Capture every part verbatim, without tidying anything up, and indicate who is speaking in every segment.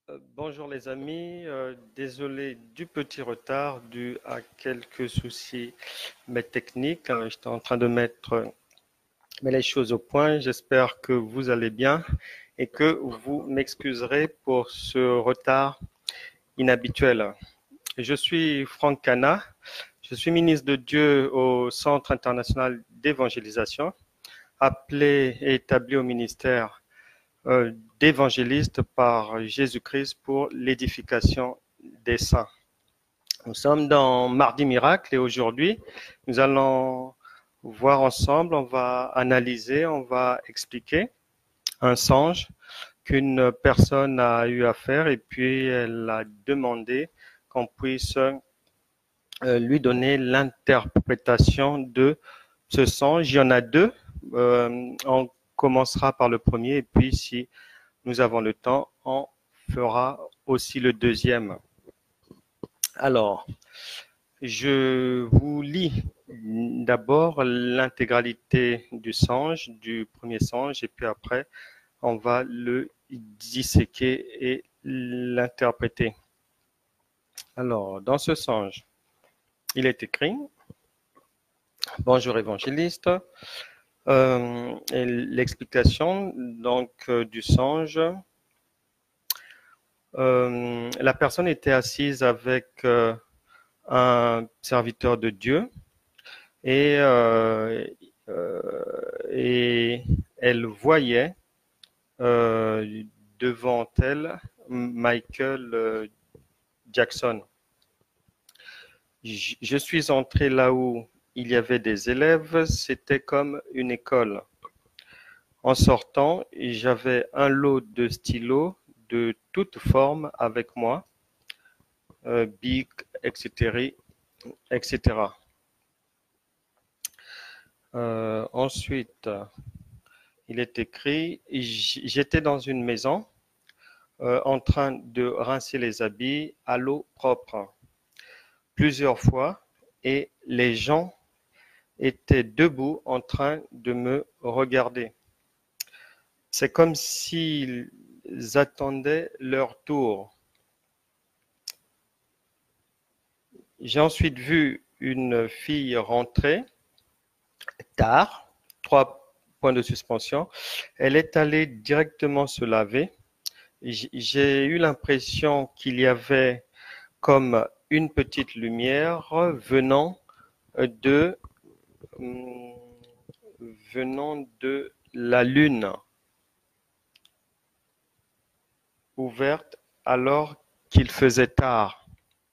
Speaker 1: Euh, Bonjour les amis, Euh, désolé du petit retard dû à quelques soucis mais techniques. Hein. J'étais en train de mettre euh, mais les choses au point. J'espère que vous allez bien et que vous m'excuserez pour ce retard inhabituel. Je suis Franck Cana, je suis ministre de Dieu au Centre international d'évangélisation, appelé et établi au ministère euh, d'évangéliste par Jésus-Christ pour l'édification des saints. Nous sommes dans Mardi Miracle et aujourd'hui, nous allons voir ensemble, on va analyser, on va expliquer un songe qu'une personne a eu à faire et puis elle a demandé qu'on puisse euh, lui donner l'interprétation de ce songe. Il y en a deux. Euh, on commencera par le premier et puis si nous avons le temps, on fera aussi le deuxième. Alors, je vous lis d'abord l'intégralité du songe, du premier songe, et puis après, on va le disséquer et l'interpréter. Alors, dans ce songe, il est écrit, bonjour évangéliste, euh, et l'explication donc euh, du songe. Euh, la personne était assise avec euh, un serviteur de Dieu et, euh, euh, et elle voyait euh, devant elle Michael euh, Jackson. Je, je suis entré là où il y avait des élèves, c'était comme une école. En sortant, j'avais un lot de stylos de toutes formes avec moi, euh, bic, et cetera, et cetera. Euh, ensuite, il est écrit, j'étais dans une maison euh, en train de rincer les habits à l'eau propre plusieurs fois et les gens étaient debout en train de me regarder. C'est comme s'ils attendaient leur tour. J'ai ensuite vu une fille rentrer tard, trois points de suspension. Elle est allée directement se laver. J'ai eu l'impression qu'il y avait comme une petite lumière venant de venant de la lune ouverte alors qu'il faisait tard.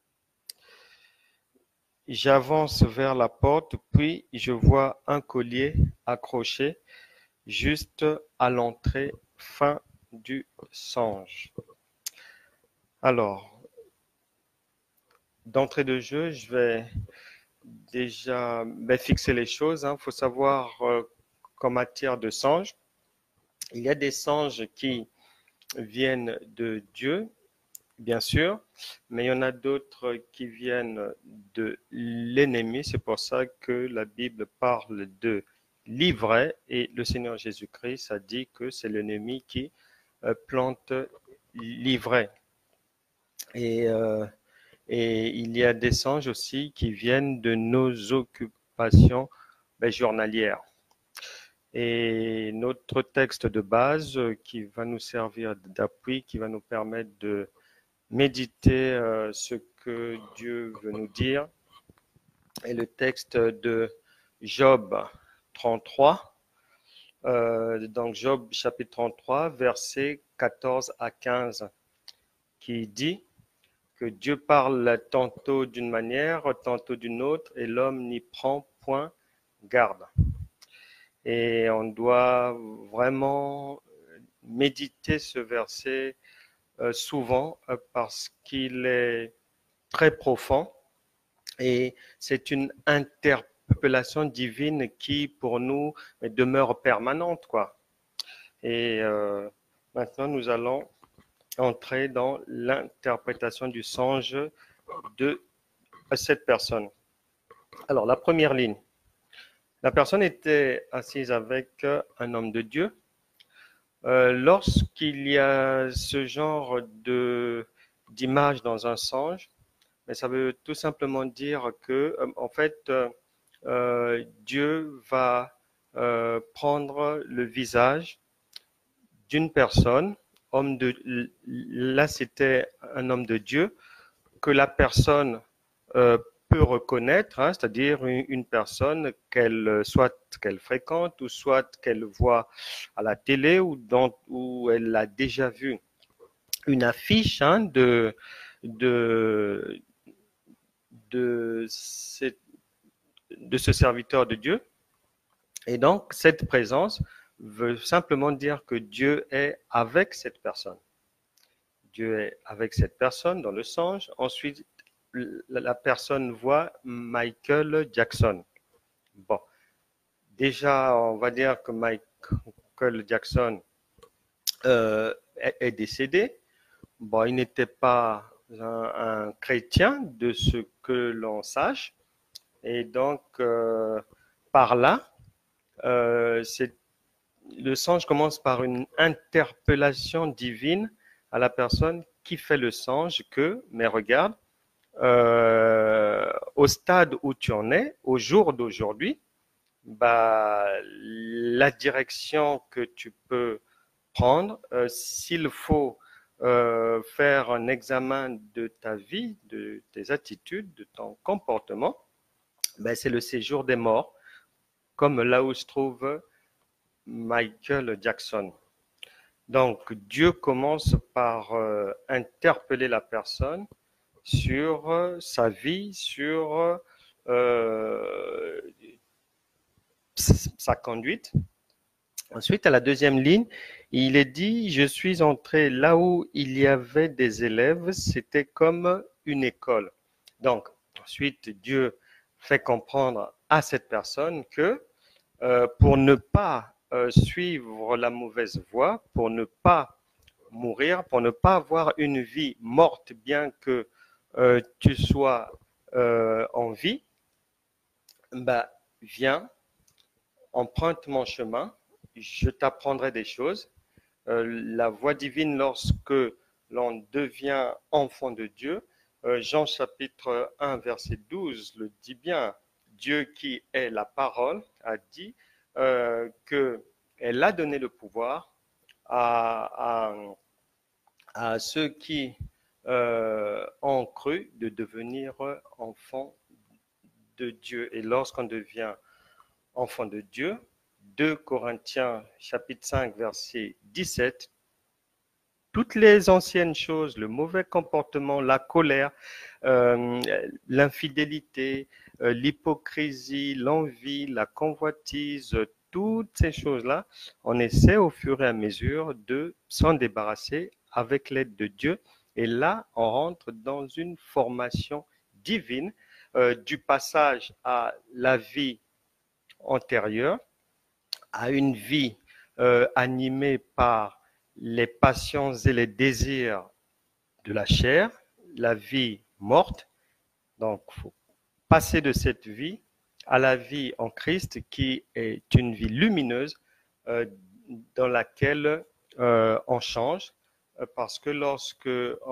Speaker 1: J'avance vers la porte, puis je vois un collier accroché juste à l'entrée fin du songe. Alors, d'entrée de jeu, je vais déjà ben, fixer les choses. Il hein. faut savoir euh, qu'en matière de songe, il y a des songes qui viennent de Dieu, bien sûr, mais il y en a d'autres qui viennent de l'ennemi. C'est pour ça que la Bible parle de l'ivraie et le Seigneur Jésus-Christ a dit que c'est l'ennemi qui euh, plante l'ivraie. Et, euh, et il y a des songes aussi qui viennent de nos occupations ben, journalières. Et notre texte de base euh, qui va nous servir d'appui, qui va nous permettre de méditer euh, ce que Dieu veut nous dire, est le texte de Job trente-trois. Euh, donc Job chapitre trente-trois, versets quatorze à quinze, qui dit que Dieu parle tantôt d'une manière, tantôt d'une autre, et l'homme n'y prend point garde. Et on doit vraiment méditer ce verset euh, souvent euh, parce qu'il est très profond et c'est une interpellation divine qui pour nous demeure permanente, quoi. Et euh, maintenant nous allons entrer dans l'interprétation du songe de cette personne. Alors la première ligne. La personne était assise avec un homme de Dieu. Euh, lorsqu'il y a ce genre de d'image dans un songe, mais ça veut tout simplement dire que, euh, en fait, euh, euh, Dieu va euh, prendre le visage d'une personne, homme de, là c'était un homme de Dieu, que la personne euh, peut reconnaître, hein, c'est-à-dire une, une personne qu'elle soit qu'elle fréquente ou soit qu'elle voit à la télé ou dans, où elle a déjà vu une affiche hein, de de de, cette- de ce serviteur de Dieu. Et donc cette présence veut simplement dire que Dieu est avec cette personne. Dieu est avec cette personne dans le songe. Ensuite, la personne voit Michael Jackson. Bon, déjà, on va dire que Michael Jackson euh, est, est décédé. Bon, il n'était pas un, un chrétien de ce que l'on sache. Et donc, euh, par là, euh, c'est, le songe commence par une interpellation divine à la personne qui fait le songe que, mais regarde, euh, au stade où tu en es, au jour d'aujourd'hui, bah, la direction que tu peux prendre, euh, s'il faut euh, faire un examen de ta vie, de tes attitudes, de ton comportement, ben, c'est le séjour des morts, comme là où se trouve Michael Jackson. Donc, Dieu commence par euh, interpeller la personne sur euh, sa vie, sur euh, sa conduite. Ensuite, à la deuxième ligne, il est dit, je suis entré là où il y avait des élèves, c'était comme une école. Donc, ensuite, Dieu fait comprendre à cette personne que euh, pour ne pas euh, suivre la mauvaise voie, pour ne pas mourir, pour ne pas avoir une vie morte, bien que euh, tu sois euh, en vie, bah, viens, emprunte mon chemin, je t'apprendrai des choses. Euh, la voie divine lorsque l'on devient enfant de Dieu, euh, Jean chapitre un verset douze le dit bien, Dieu qui est la parole a dit euh, qu'elle a donné le pouvoir à, à, à ceux qui euh, ont cru de devenir enfants de Dieu. Et lorsqu'on devient enfant de Dieu, deux Corinthiens chapitre cinq verset dix-sept, toutes les anciennes choses, le mauvais comportement, la colère, euh, l'infidélité, euh, l'hypocrisie, l'envie, la convoitise, toutes ces choses-là, on essaie au fur et à mesure de s'en débarrasser avec l'aide de Dieu. Et là, on rentre dans une formation divine euh, du passage à la vie antérieure, à une vie euh, animée par les passions et les désirs de la chair, la vie morte. Donc, il faut passer de cette vie à la vie en Christ qui est une vie lumineuse euh, dans laquelle euh, on change euh, parce que lorsque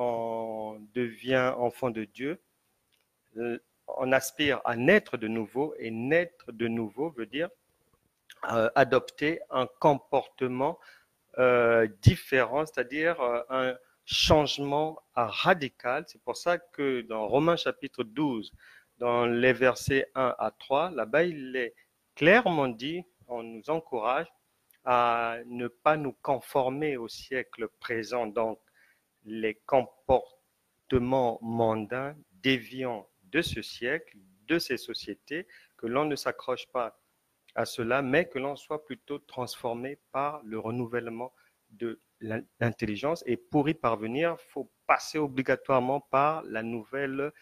Speaker 1: on devient enfant de Dieu, euh, on aspire à naître de nouveau et naître de nouveau veut dire euh, adopter un comportement euh, différent, c'est-à-dire euh, un changement radical. C'est pour ça que dans Romains chapitre douze, dans les versets un à trois, là-bas, il est clairement dit, on nous encourage à ne pas nous conformer au siècle présent, donc les comportements mondains, déviants de ce siècle, de ces sociétés, que l'on ne s'accroche pas à cela, mais que l'on soit plutôt transformé par le renouvellement de l'intelligence. Et pour y parvenir, il faut passer obligatoirement par la nouvelle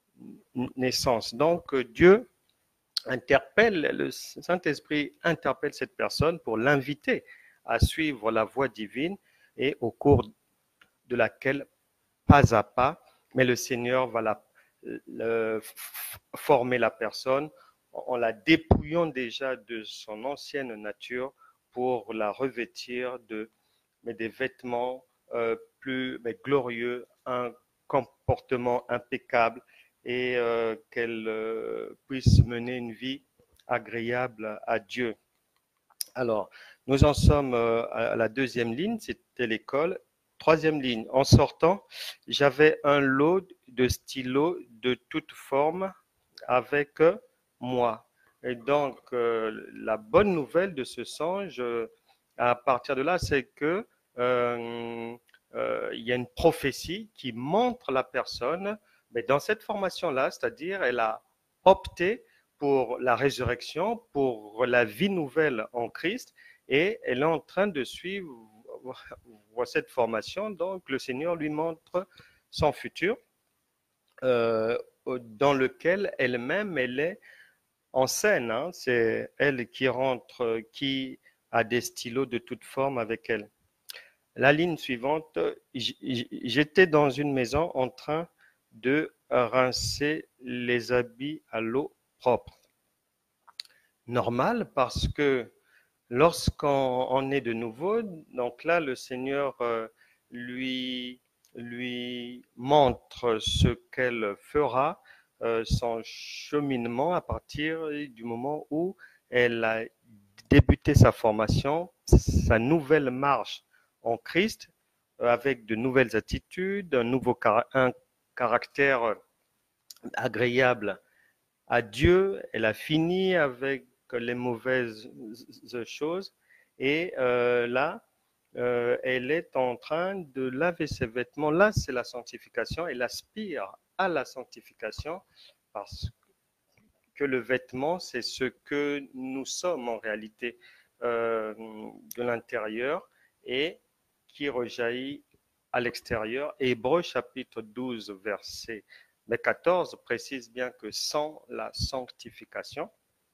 Speaker 1: naissance. Donc Dieu interpelle, le Saint-Esprit interpelle cette personne pour l'inviter à suivre la voie divine et au cours de laquelle, pas à pas, mais le Seigneur va la, le, former la personne en la dépouillant déjà de son ancienne nature pour la revêtir de mais des vêtements euh, plus mais glorieux, un comportement impeccable et euh, qu'elle euh, puisse mener une vie agréable à Dieu. Alors, nous en sommes euh, à la deuxième ligne, c'était l'école. Troisième ligne, en sortant, j'avais un lot de stylos de toutes formes avec moi. Et donc, euh, la bonne nouvelle de ce songe, euh, à partir de là, c'est que euh, euh, il y a une prophétie qui montre la personne, mais dans cette formation-là, c'est-à-dire, elle a opté pour la résurrection, pour la vie nouvelle en Christ, et elle est en train de suivre cette formation. Donc, le Seigneur lui montre son futur, euh, dans lequel elle-même, elle est en scène. Hein. C'est elle qui rentre, qui a des stylos de toute forme avec elle. La ligne suivante, j'étais dans une maison en train de rincer les habits à l'eau propre. Normal, parce que lorsqu'on on est de nouveau, donc là, le Seigneur euh, lui, lui montre ce qu'elle fera, euh, son cheminement à partir du moment où elle a débuté sa formation, sa nouvelle marche en Christ, euh, avec de nouvelles attitudes, un nouveau car un caractère agréable à Dieu. Elle a fini avec les mauvaises choses et euh, là, euh, elle est en train de laver ses vêtements. Là, c'est la sanctification. Elle aspire à la sanctification parce que le vêtement, c'est ce que nous sommes en réalité euh, de l'intérieur et qui rejaillit à l'extérieur. Hébreux chapitre douze, verset quatorze précise bien que sans la sanctification,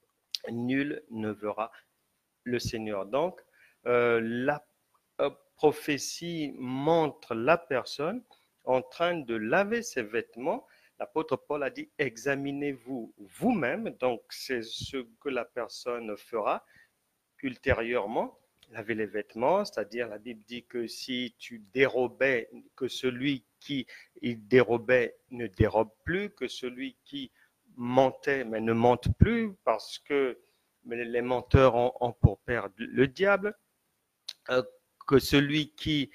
Speaker 1: nul ne verra le Seigneur. Donc, euh, la euh, prophétie montre la personne en train de laver ses vêtements. L'apôtre Paul a dit, examinez-vous vous-même. Donc, c'est ce que la personne fera ultérieurement. Laver les vêtements, c'est-à-dire la Bible dit que si tu dérobais, que celui qui il dérobait ne dérobe plus, que celui qui mentait mais ne mente plus, parce que les menteurs ont, ont pour père le diable, euh, que celui qui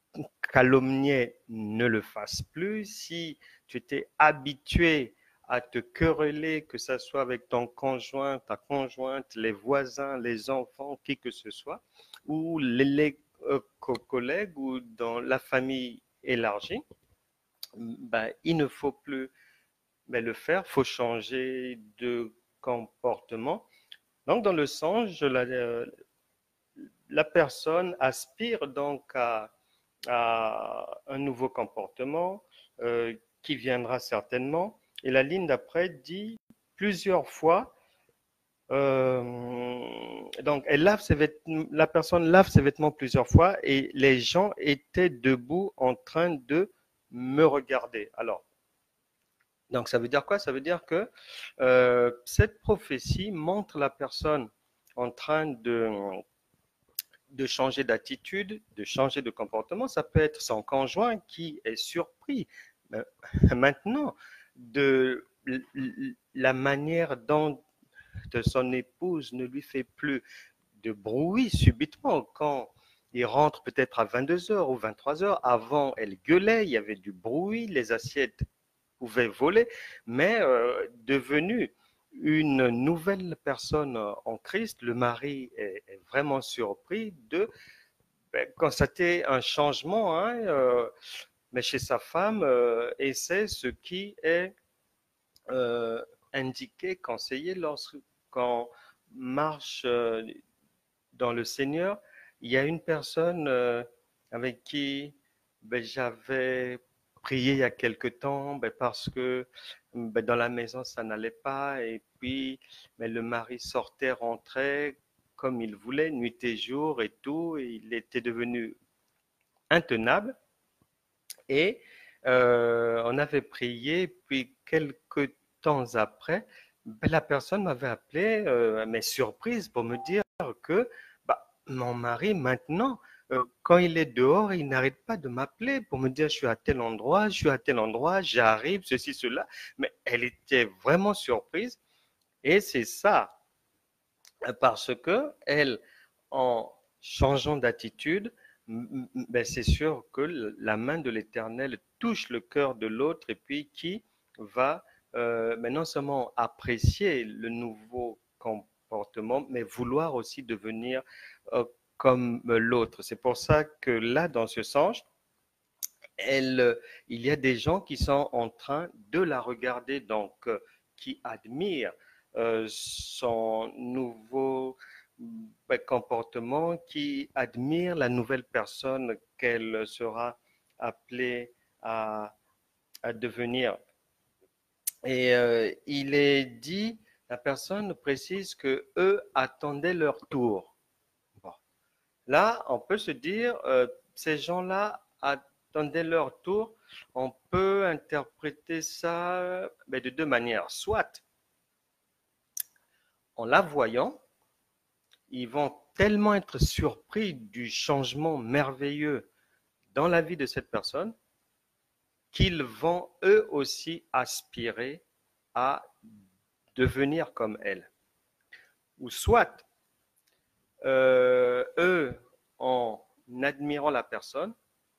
Speaker 1: calomniait ne le fasse plus, si tu t'es habitué à te quereller, que ce soit avec ton conjoint, ta conjointe, les voisins, les enfants, qui que ce soit, ou les euh, collègues ou dans la famille élargie, ben, il ne faut plus ben, le faire, il faut changer de comportement. Donc, dans le songe, la, la personne aspire donc à, à un nouveau comportement euh, qui viendra certainement. Et la ligne d'après dit plusieurs fois, euh, donc elle lave ses vêtements, la personne lave ses vêtements plusieurs fois et les gens étaient debout en train de me regarder. Alors, donc ça veut dire quoi? Ça veut dire que euh, cette prophétie montre la personne en train de de changer d'attitude, de changer de comportement. Ça peut être son conjoint qui est surpris maintenant de la manière dont son épouse ne lui fait plus de bruit subitement quand il rentre peut-être à vingt-deux heures ou vingt-trois heures. Avant, elle gueulait, il y avait du bruit, les assiettes pouvaient voler, mais euh, devenue une nouvelle personne en Christ, le mari est, est vraiment surpris de ben, constater un changement, hein, euh, mais chez sa femme, euh, et c'est ce qui est euh, indiqué, conseillé lorsqu'on marche euh, dans le Seigneur. Il y a une personne euh, avec qui ben, j'avais prié il y a quelque temps ben, parce que ben, dans la maison ça n'allait pas et puis ben, le mari sortait, rentrait comme il voulait, nuit et jour et tout, et il était devenu intenable et euh, on avait prié, puis quelques temps après, ben, la personne m'avait appelé, euh, mais surprise, pour me dire que bah, mon mari maintenant euh, quand il est dehors, il n'arrête pas de m'appeler pour me dire je suis à tel endroit, je suis à tel endroit, j'arrive, ceci, cela. Mais elle était vraiment surprise et c'est ça, parce que elle, en changeant d'attitude, ben c'est sûr que la main de l'Éternel touche le cœur de l'autre et puis qui va euh, mais non seulement apprécier le nouveau comportement, mais vouloir aussi devenir euh, comme l'autre. C'est pour ça que là, dans ce sens, elle, il y a des gens qui sont en train de la regarder, donc euh, qui admirent euh, son nouveau ben, comportement, qui admirent la nouvelle personne qu'elle sera appelée à, à devenir. Et euh, il est dit, la personne précise que eux attendaient leur tour. Bon. Là, on peut se dire, euh, ces gens-là attendaient leur tour. On peut interpréter ça mais de deux manières. Soit, en la voyant, ils vont tellement être surpris du changement merveilleux dans la vie de cette personne qu'ils vont eux aussi aspirer à devenir comme elle. Ou soit, euh, eux, en admirant la personne,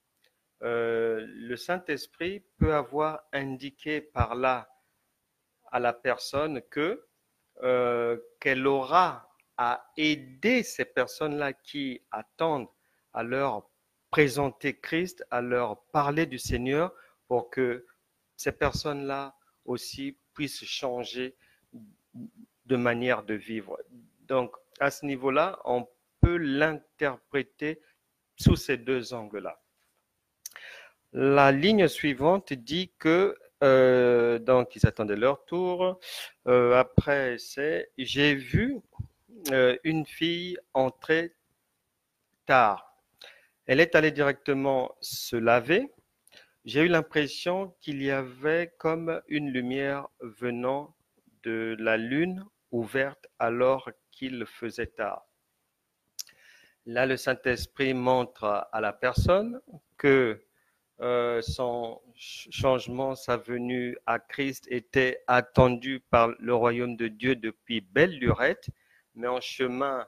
Speaker 1: euh, le Saint-Esprit peut avoir indiqué par là à la personne que euh, qu'elle aura à aider ces personnes-là qui attendent à leur présenter Christ, à leur parler du Seigneur pour que ces personnes-là aussi puissent changer de manière de vivre. Donc, à ce niveau-là, on peut l'interpréter sous ces deux angles-là. La ligne suivante dit que euh, donc ils attendaient leur tour. Euh, après, c'est j'ai vu euh, une fille entrer tard. Elle est allée directement se laver. J'ai eu l'impression qu'il y avait comme une lumière venant de la lune ouverte alors qu'il faisait tard. Là, le Saint-Esprit montre à la personne que euh, son changement, sa venue à Christ était attendu par le royaume de Dieu depuis belle lurette, mais en chemin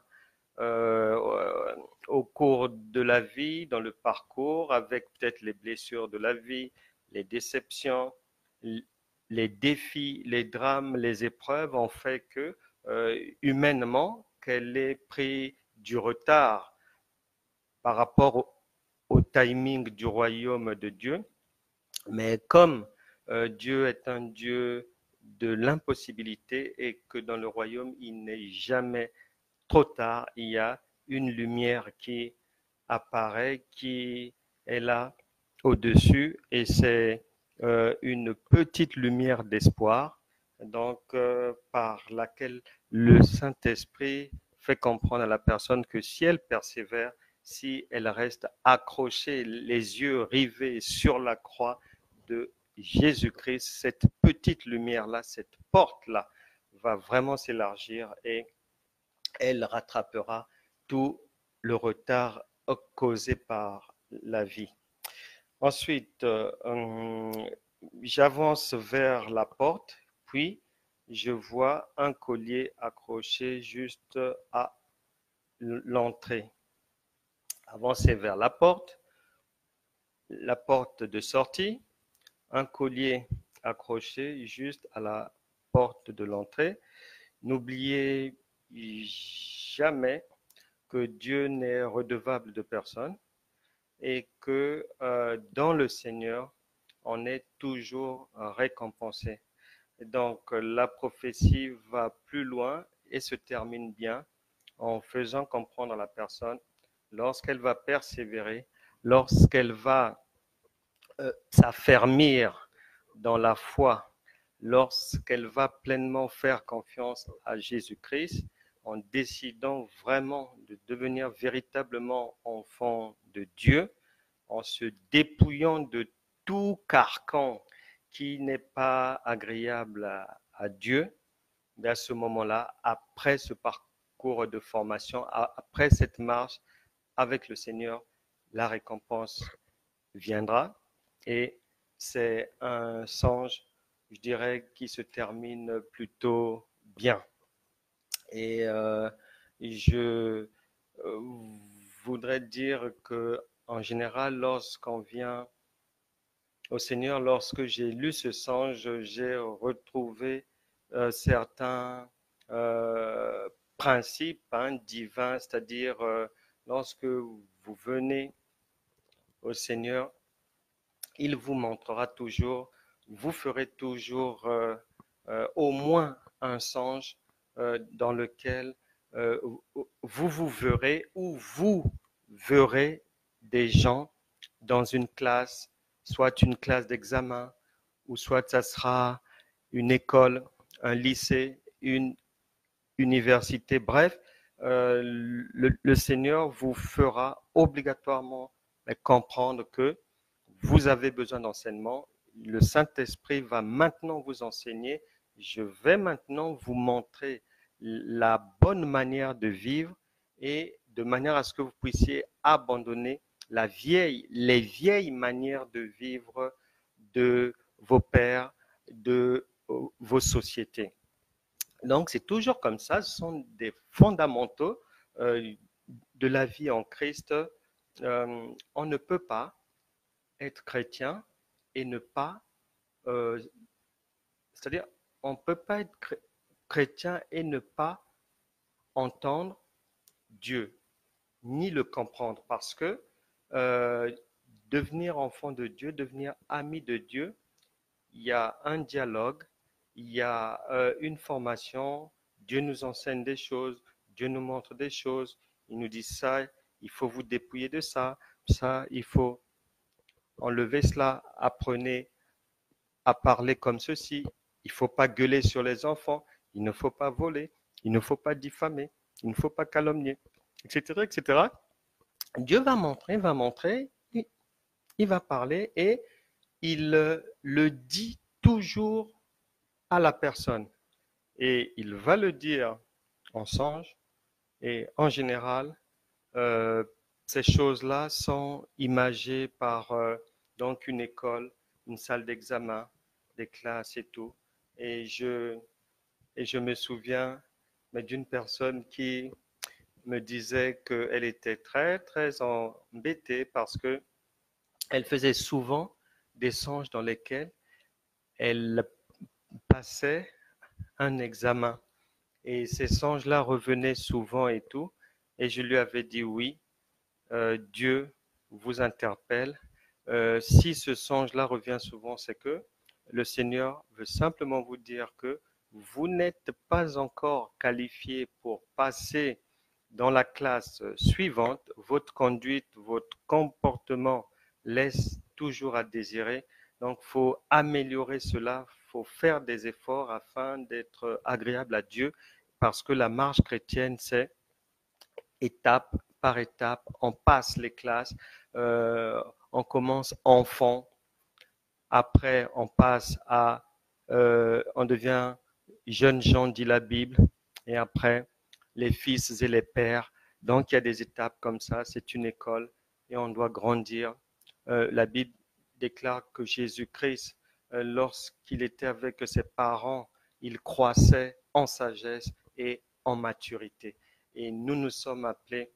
Speaker 1: euh, au cours de la vie, dans le parcours, avec peut-être les blessures de la vie, les déceptions, les défis, les drames, les épreuves ont fait que, euh, humainement, qu'elle ait pris du retard par rapport au, au timing du royaume de Dieu. Mais comme euh, Dieu est un Dieu de l'impossibilité et que dans le royaume, il n'est jamais trop tard, il y a une lumière qui apparaît, qui est là au-dessus et c'est euh, une petite lumière d'espoir, donc euh, par laquelle le Saint-Esprit fait comprendre à la personne que si elle persévère, si elle reste accrochée, les yeux rivés sur la croix de Jésus-Christ, cette petite lumière-là, cette porte-là, va vraiment s'élargir et elle rattrapera tout le retard causé par la vie. Ensuite, euh, j'avance vers la porte, puis je vois un collier accroché juste à l'entrée. Avancer vers la porte, la porte de sortie, un collier accroché juste à la porte de l'entrée. N'oubliez jamais que Dieu n'est redevable de personne et que euh, dans le Seigneur, on est toujours récompensé. Et donc la prophétie va plus loin et se termine bien en faisant comprendre à la personne, lorsqu'elle va persévérer, lorsqu'elle va euh, s'affermir dans la foi, lorsqu'elle va pleinement faire confiance à Jésus-Christ, en décidant vraiment de devenir véritablement enfant de Dieu, en se dépouillant de tout carcan qui n'est pas agréable à, à Dieu, mais à ce moment-là, après ce parcours de formation, après cette marche avec le Seigneur, la récompense viendra. Et c'est un songe, je dirais, qui se termine plutôt bien. Et euh, je euh, voudrais dire que, en général, lorsqu'on vient au Seigneur, lorsque j'ai lu ce songe, j'ai retrouvé euh, certains euh, principes hein, divins, c'est-à-dire euh, lorsque vous venez au Seigneur, il vous montrera toujours, vous ferez toujours euh, euh, au moins un songe euh, dans lequel euh, vous vous verrez ou vous verrez des gens dans une classe, soit une classe d'examen, ou soit ça sera une école, un lycée, une université, bref, euh, le, le Seigneur vous fera obligatoirement comprendre que vous avez besoin d'enseignement. Le Saint-Esprit va maintenant vous enseigner. Je vais maintenant vous montrer la bonne manière de vivre et de manière à ce que vous puissiez abandonner la vieille, les vieilles manières de vivre de vos pères, de vos sociétés. Donc, c'est toujours comme ça. Ce sont des fondamentaux euh, de la vie en Christ. Euh, on ne peut pas être chrétien et ne pas, euh, c'est-à-dire, on ne peut pas être chrétien et ne pas entendre Dieu, ni le comprendre, parce que euh, devenir enfant de Dieu, devenir ami de Dieu, il y a un dialogue, il y a euh, une formation, Dieu nous enseigne des choses, Dieu nous montre des choses, il nous dit ça, il faut vous dépouiller de ça, ça, il faut enlever cela, apprenez à parler comme ceci, il ne faut pas gueuler sur les enfants, il ne faut pas voler, il ne faut pas diffamer, il ne faut pas calomnier, et cetera, et cetera. Dieu va montrer, va montrer, il va parler et il le dit toujours à la personne. Et il va le dire en songe. Et en général, euh, ces choses-là sont imagées par euh, donc une école, une salle d'examen, des classes et tout. Et je, et je me souviens d'une personne qui me disait qu'elle était très, très embêtée parce que elle faisait souvent des songes dans lesquels elle passait un examen. Et ces songes-là revenaient souvent et tout. Et je lui avais dit oui, euh, Dieu vous interpelle. Euh, si ce songe-là revient souvent, c'est que le Seigneur veut simplement vous dire que vous n'êtes pas encore qualifié pour passer dans la classe suivante. Votre conduite, votre comportement laisse toujours à désirer. Donc, il faut améliorer cela, il faut faire des efforts afin d'être agréable à Dieu, parce que la marche chrétienne, c'est étape par étape, on passe les classes, euh, on commence enfant, après on passe à, euh, on devient jeune gens, dit la Bible, et après les fils et les pères. Donc il y a des étapes comme ça, c'est une école et on doit grandir. Euh, la Bible déclare que Jésus-Christ, euh, lorsqu'il était avec ses parents, il croissait en sagesse et en maturité. Et nous nous sommes appelés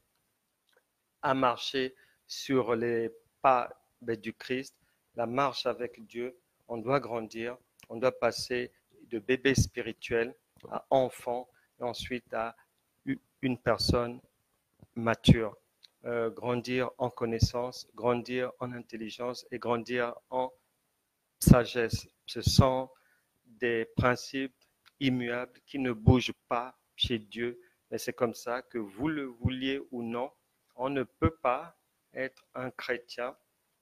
Speaker 1: à marcher sur les pas du Christ, la marche avec Dieu. On doit grandir, on doit passer de bébé spirituel à enfant et ensuite à une personne mature. Euh, grandir en connaissance, grandir en intelligence et grandir en sagesse. Ce sont des principes immuables qui ne bougent pas chez Dieu, mais c'est comme ça que vous le vouliez ou non, on ne peut pas être un chrétien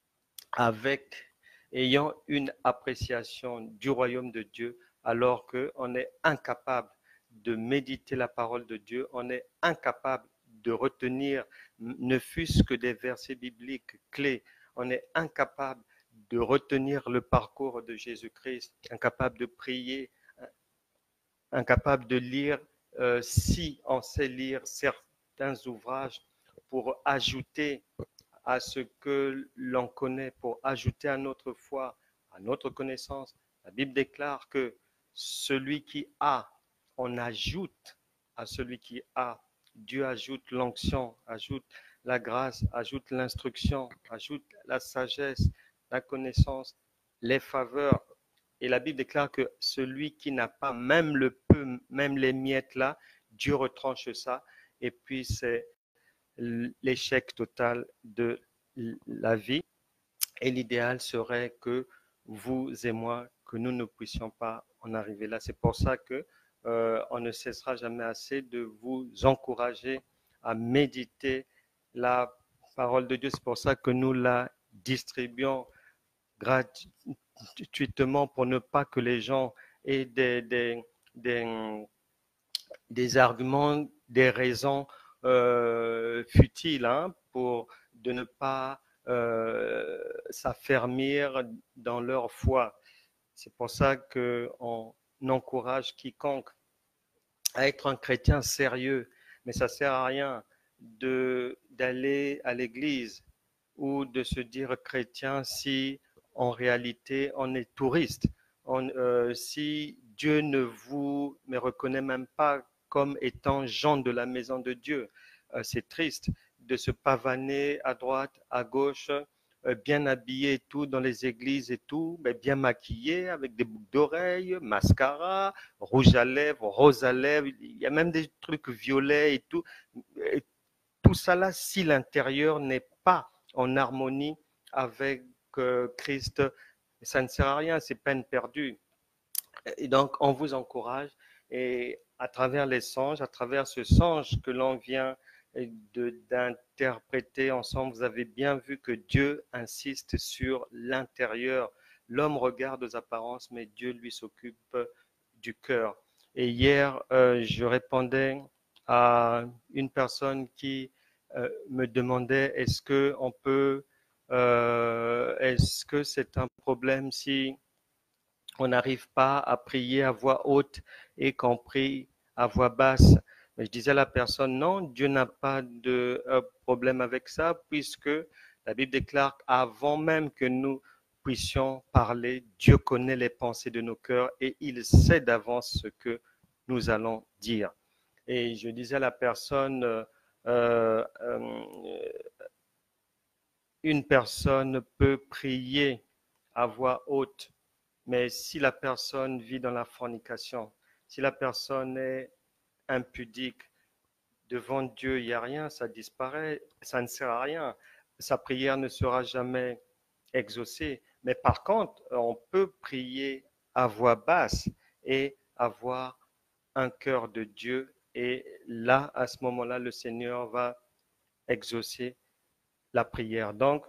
Speaker 1: avec ayant une appréciation du royaume de Dieu alors qu'on est incapable de méditer la parole de Dieu, on est incapable de retenir ne fût-ce que des versets bibliques clés, on est incapable de retenir le parcours de Jésus-Christ, incapable de prier, incapable de lire, euh, si on sait lire certains ouvrages pour ajouter à ce que l'on connaît, pour ajouter à notre foi, à notre connaissance. La Bible déclare que celui qui a, on ajoute à celui qui a. Dieu ajoute l'onction, ajoute la grâce, ajoute l'instruction, ajoute la sagesse, la connaissance, les faveurs. Et la Bible déclare que celui qui n'a pas même le peu, même les miettes là, Dieu retranche ça. Et puis c'est l'échec total de la vie. Et l'idéal serait que vous et moi, que nous ne puissions pas en arriver là. C'est pour ça que euh, on ne cessera jamais assez de vous encourager à méditer la parole de Dieu. C'est pour ça que nous la distribuons gratuitement pour ne pas que les gens aient des, des, des, des arguments, des raisons euh, futiles hein, pour de ne pas euh, s'affermir dans leur foi. C'est pour ça qu'on encourage quiconque à être un chrétien sérieux, mais ça ne sert à rien de, d'aller à l'église ou de se dire chrétien si en réalité on est touriste. On, euh, si Dieu ne vous ne reconnaît même pas comme étant gens de la maison de Dieu, euh, c'est triste de se pavaner à droite, à gauche, euh, bien habillé et tout dans les églises et tout, mais bien maquillé avec des boucles d'oreilles, mascara, rouge à lèvres, rose à lèvres, il y a même des trucs violets et tout. Et tout ça là, si l'intérieur n'est pas en harmonie avec euh, Christ, ça ne sert à rien, c'est peine perdue. Et donc, on vous encourage et à travers les songes, à travers ce songe que l'on vient de, d'interpréter ensemble, vous avez bien vu que Dieu insiste sur l'intérieur. L'homme regarde aux apparences, mais Dieu lui s'occupe du cœur. Et hier, euh, je répondais à une personne qui euh, me demandait est-ce que on peut, euh, est-ce que c'est un problème si on n'arrive pas à prier à voix haute et qu'on prie à voix basse. Mais je disais à la personne, non, Dieu n'a pas de euh, problème avec ça, puisque la Bible déclare qu'avant même que nous puissions parler, Dieu connaît les pensées de nos cœurs et il sait d'avance ce que nous allons dire. Et je disais à la personne, euh, euh, une personne peut prier à voix haute, mais si la personne vit dans la fornication, si la personne est impudique, devant Dieu, il n'y a rien, ça disparaît, ça ne sert à rien. Sa prière ne sera jamais exaucée. Mais par contre, on peut prier à voix basse et avoir un cœur de Dieu. Et là, à ce moment-là, le Seigneur va exaucer la prière. Donc,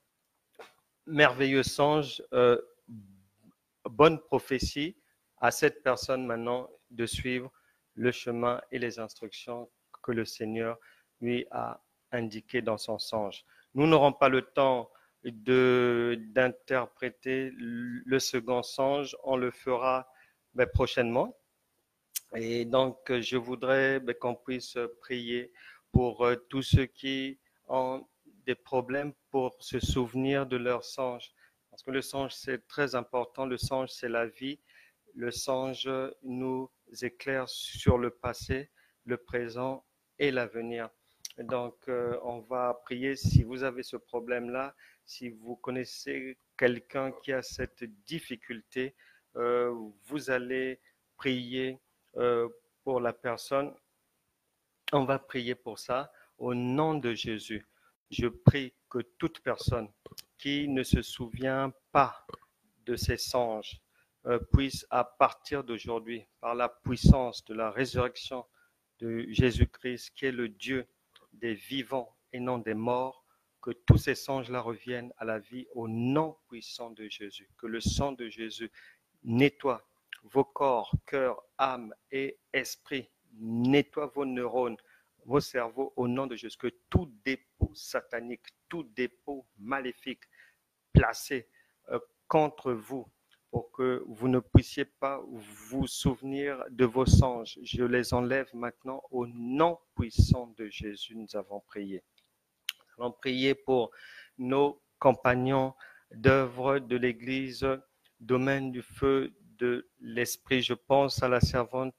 Speaker 1: merveilleux songe, euh, bonne prophétie à cette personne maintenant de suivre le chemin et les instructions que le Seigneur lui a indiquées dans son songe. Nous n'aurons pas le temps de, d'interpréter le second songe, on le fera ben, prochainement. Et donc, je voudrais ben, qu'on puisse prier pour euh, tous ceux qui ont des problèmes pour se souvenir de leur songe. Parce que le songe, c'est très important. Le songe, c'est la vie. Le songe nous éclaire sur le passé, le présent et l'avenir. Donc, euh, on va prier si vous avez ce problème-là, si vous connaissez quelqu'un qui a cette difficulté, euh, vous allez prier euh, pour la personne. On va prier pour ça au nom de Jésus. Je prie que toute personne qui ne se souvient pas de ces songes euh, puisse, à partir d'aujourd'hui, par la puissance de la résurrection de Jésus-Christ, qui est le Dieu des vivants et non des morts, que tous ces songes-là reviennent à la vie au nom puissant de Jésus. Que le sang de Jésus nettoie vos corps, cœur, âme et esprit, nettoie vos neurones, vos cerveaux au nom de Jésus. Que tout dépôt satanique, tout dépôt maléfique placé euh, contre vous pour que vous ne puissiez pas vous souvenir de vos songes, je les enlève maintenant au nom puissant de Jésus. Nous avons prié. Allons prier pour nos compagnons d'œuvre de l'Église, domaine du feu de l'Esprit. Je pense à la servante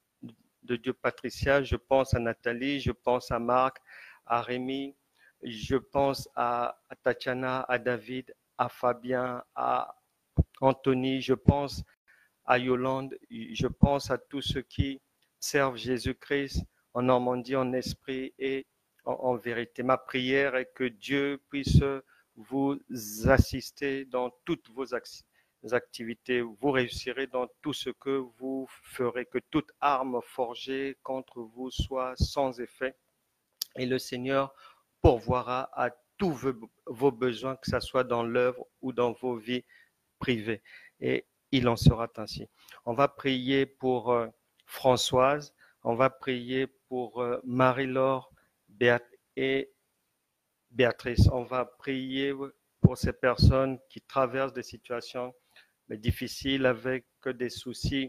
Speaker 1: de Dieu Patricia, je pense à Nathalie, je pense à Marc, à Rémi, je pense à, à Tatiana, à David, à Fabien, à Anthony, je pense à Yolande, je pense à tous ceux qui servent Jésus-Christ en Normandie, en esprit et en, en vérité. Ma prière est que Dieu puisse vous assister dans toutes vos activités. Vous réussirez dans tout ce que vous ferez, que toute arme forgée contre vous soit sans effet. Et le Seigneur pourvoira à tous vos, vos besoins, que ce soit dans l'œuvre ou dans vos vies privées. Et il en sera ainsi. On va prier pour euh, Françoise, on va prier pour euh, Marie-Laure et Béatrice. On va prier pour ces personnes qui traversent des situations mais difficiles avec des soucis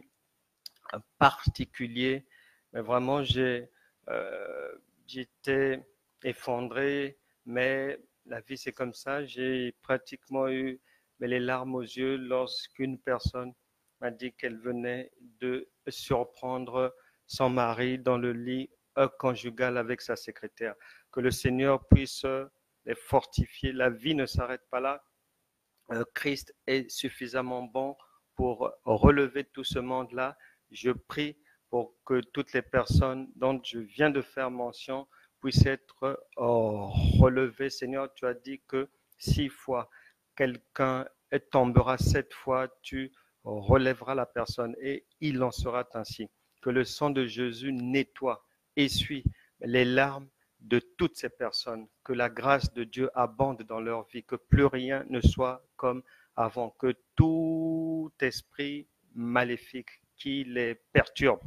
Speaker 1: particuliers. Mais vraiment, j'ai, euh, j'étais effondré, mais la vie c'est comme ça. J'ai pratiquement eu mais les larmes aux yeux lorsqu'une personne m'a dit qu'elle venait de surprendre son mari dans le lit conjugal avec sa secrétaire. Que le Seigneur puisse les fortifier. La vie ne s'arrête pas là. Christ est suffisamment bon pour relever tout ce monde-là. Je prie pour que toutes les personnes dont je viens de faire mention puissent être relevées. Seigneur, tu as dit que six fois quelqu'un tombera, sept fois tu relèveras la personne et il en sera ainsi. Que le sang de Jésus nettoie, essuie les larmes de toutes ces personnes, que la grâce de Dieu abonde dans leur vie, que plus rien ne soit comme avant, que tout esprit maléfique qui les perturbe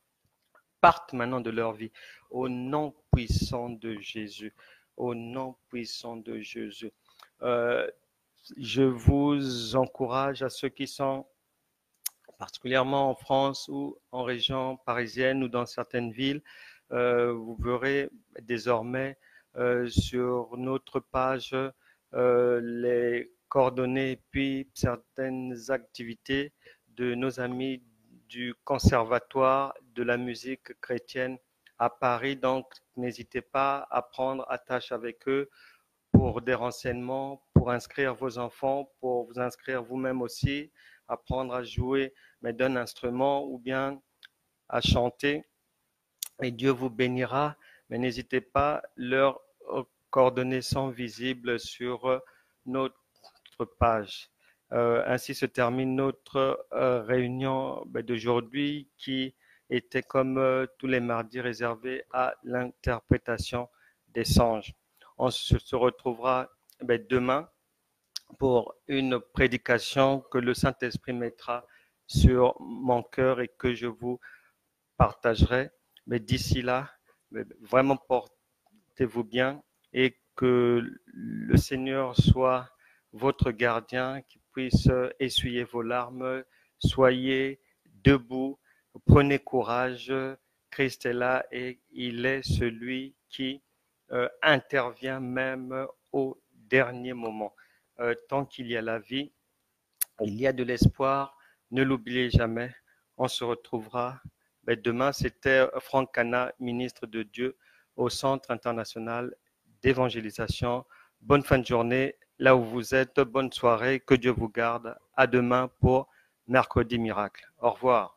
Speaker 1: parte maintenant de leur vie, au nom puissant de Jésus, au nom puissant de Jésus. Euh, je vous encourage à ceux qui sont particulièrement en France ou en région parisienne ou dans certaines villes, euh, vous verrez désormais euh, sur notre page euh, les coordonnées puis certaines activités de nos amis du Conservatoire de la musique chrétienne à Paris. Donc, n'hésitez pas à prendre attache avec eux pour des renseignements, pour inscrire vos enfants, pour vous inscrire vous-même aussi, apprendre à jouer mais d'un instrument ou bien à chanter. Et Dieu vous bénira, mais n'hésitez pas, leurs coordonnées sont visibles sur notre page. Euh, ainsi se termine notre euh, réunion ben, d'aujourd'hui qui était comme euh, tous les mardis réservée à l'interprétation des songes. On se, se retrouvera ben, demain pour une prédication que le Saint-Esprit mettra sur mon cœur et que je vous partagerai. Mais d'ici là, vraiment portez-vous bien et que le Seigneur soit votre gardien, qu'il puisse essuyer vos larmes. Soyez debout, prenez courage. Christ est là et il est celui qui euh, intervient même au dernier moment. Euh, tant qu'il y a la vie, il y a de l'espoir. Ne l'oubliez jamais. On se retrouvera. Ben, demain, c'était Franck Cana, ministre de Dieu au Centre international d'évangélisation. Bonne fin de journée. Là où vous êtes, bonne soirée. Que Dieu vous garde. À demain pour Mercredi Miracle. Au revoir.